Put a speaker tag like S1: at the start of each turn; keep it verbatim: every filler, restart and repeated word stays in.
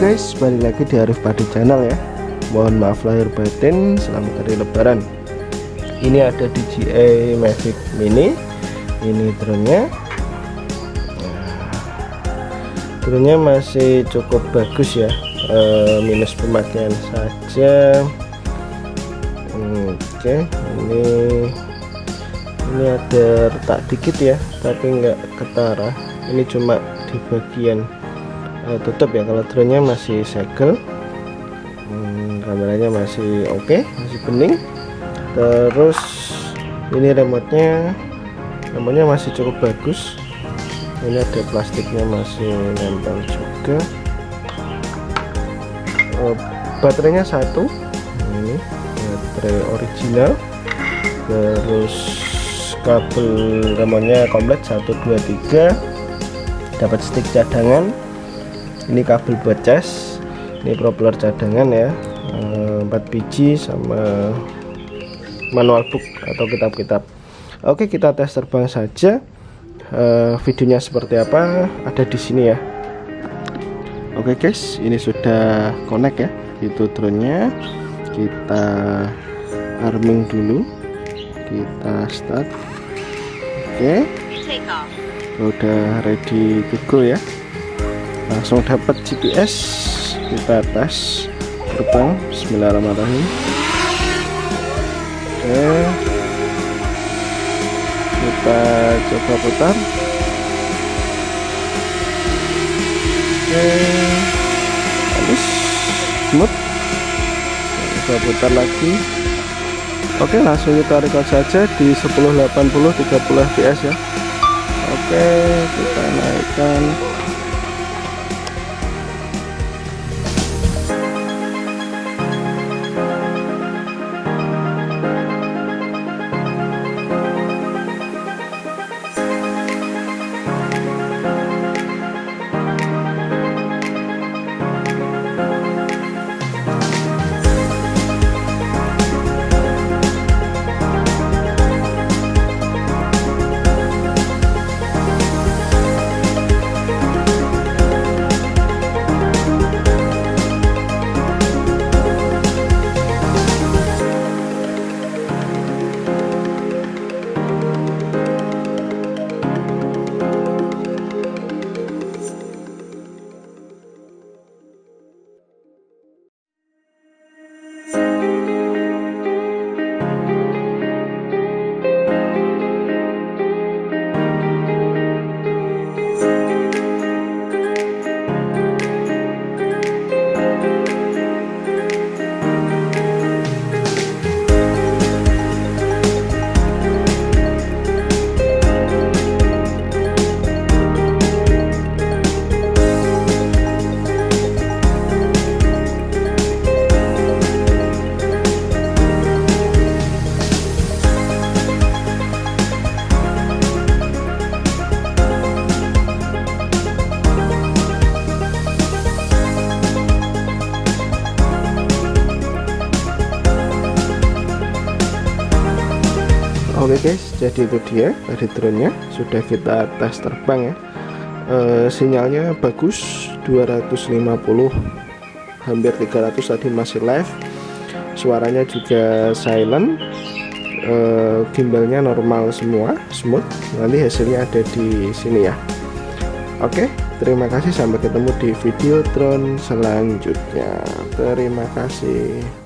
S1: guys, balik lagi di Arif Padi Channel ya. Mohon maaf lahir batin, selamat hari lebaran. Ini ada D J I Mavic Mini. Ini drone-nya. Nah, drone-nya masih cukup bagus ya, e, minus pemakaian saja. Oke, ini ini ada retak dikit ya, tapi nggak ketara. Ini cuma di bagian uh, tutup ya. Kalau drone-nya masih segel, hmm, kameranya masih oke, okay, masih bening. Terus ini remote-nya remote-nya masih cukup bagus. Ini ada plastiknya masih nempel juga. Uh, baterainya satu, ini baterai original. Terus kabel remote-nya komplit satu dua tiga. Dapat stick cadangan, ini kabel buat cas, ini propeller cadangan ya, empat biji sama manual book atau kitab-kitab. Oke, kita tes terbang saja. E, videonya seperti apa ada di sini ya. Oke guys, ini sudah connect ya, itu drone-nya. Kita arming dulu, kita start. Oke, udah ready to go ya, langsung dapat G P S. Kita tes terbang. Bismillahirrahmanirrahim. Oke, kita coba putar. Oke, halus, smooth. Kita putar lagi. Oke, langsung kita record saja di sepuluh delapan puluh tiga puluh F P S ya. Oke, kita naikkan. Oke guys, jadi itu dia dari drone-nya, sudah kita tes terbang ya. E, sinyalnya bagus, dua ratus lima puluh hampir tiga ratus tadi masih live. Suaranya juga silent. E, gimbalnya normal semua, smooth. Nanti hasilnya ada di sini ya. Oke, terima kasih, sampai ketemu di video drone selanjutnya. Terima kasih.